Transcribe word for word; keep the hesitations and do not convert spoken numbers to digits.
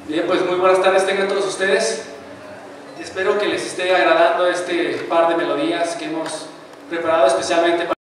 Bien, pues muy buenas tardes tengan todos ustedes. Espero que les esté agradando este par de melodías que hemos preparado especialmente para